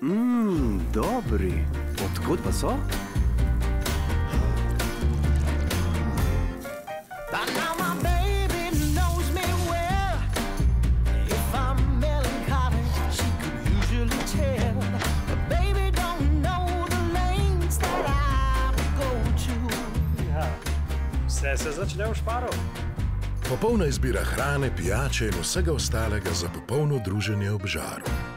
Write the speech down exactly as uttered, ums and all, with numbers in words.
Mmm, dobri. Odkot pa so? Vse se začne v Šparu. Popolna izbira hrane, pijače in vsega ostalega za popolno druženje ob žaru.